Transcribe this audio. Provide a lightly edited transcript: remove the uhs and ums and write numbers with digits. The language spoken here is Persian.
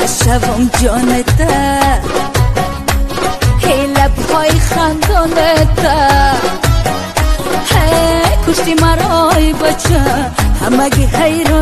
شوم جانته هی لبهای خندانته هی کشتی مرای بچه همگی حیران